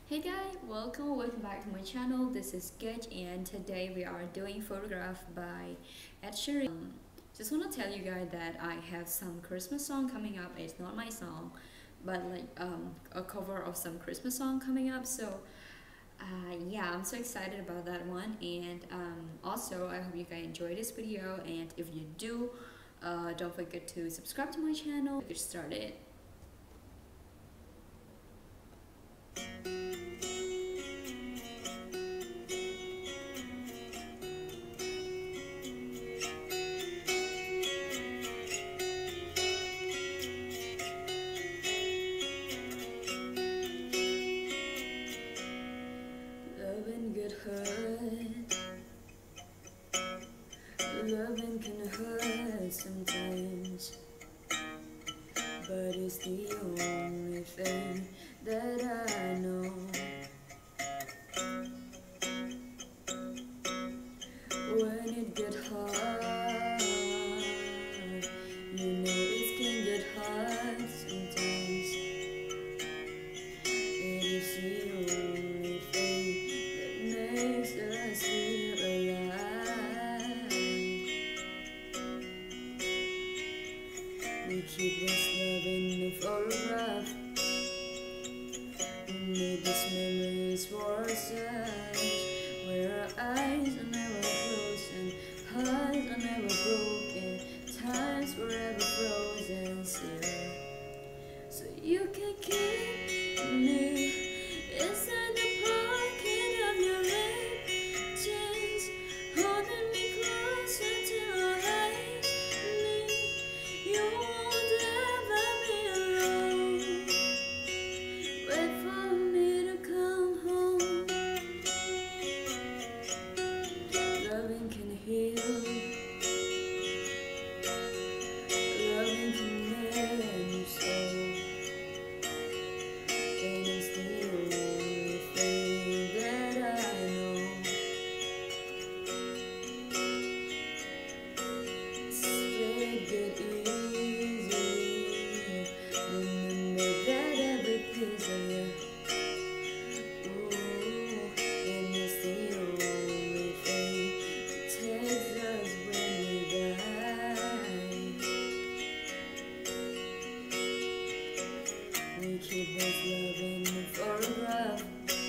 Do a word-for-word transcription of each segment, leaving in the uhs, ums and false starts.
Hey guys, welcome, welcome back to my channel. This is Gage and today we are doing photograph by Ed Sheeran. Um, just want to tell you guys that I have some Christmas song coming up. It's not my song, but like um, a cover of some Christmas song coming up. So uh, yeah, I'm so excited about that one. And um, also I hope you guys enjoy this video, and if you do, uh, don't forget to subscribe to my channel. Get started. Loving get hurt, loving can hurt sometimes, but it's the only thing that I know. When it get hard, you know it can get hard sometimes. It is the only thing makes us feel alive. We keep this love in the photograph. We made these memories for ourselves, where our eyes are never closed and hearts are never broken, times forever frozen still. So you can keep me inside the pocket of your lip jeans, holding me closer till I hate me. You won't ever be alone. Wait for me to come home. Loving can heal. Loving can mend your soul. And it's the only thing that I know. Take it easy. Remember that every piece of you. Ooh, and it's the only thing that takes us when we die. We keep this love in the photograph.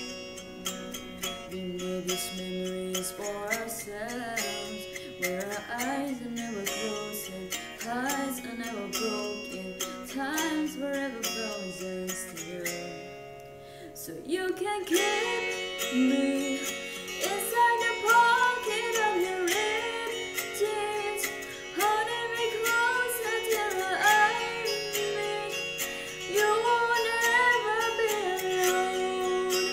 We made these memories for ourselves, where our eyes are never closed and hearts are never broken, times forever frozen still. So you can keep me inside the pocket of your ripped jeans, holding me closer till I meet. You won't ever be alone.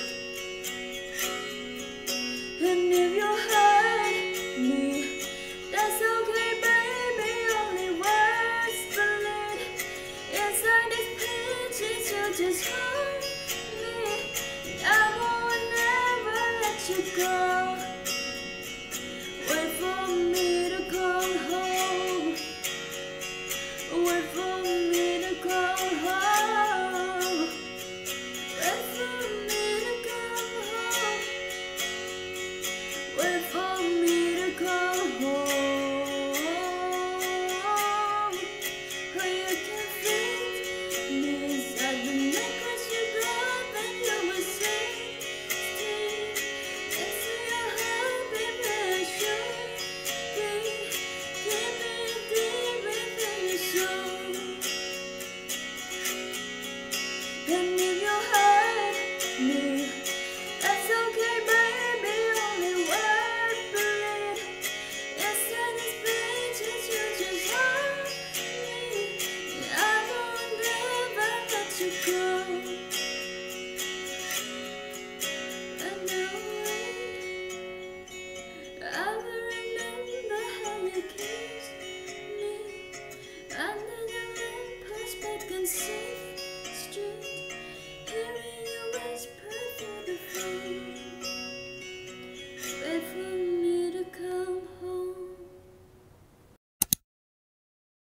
And if you hurt me, that's okay, baby. Only words split inside these pages. You just hold me, and I won't ever let you go. Wait for me to come home. Wait for me to come home. Wait for me to come home. Wait for me to come home. Oh, you can fit me inside the necklace you got when you were sixteen. It's in your heart, baby, it should be. Keep it deep within your soul. And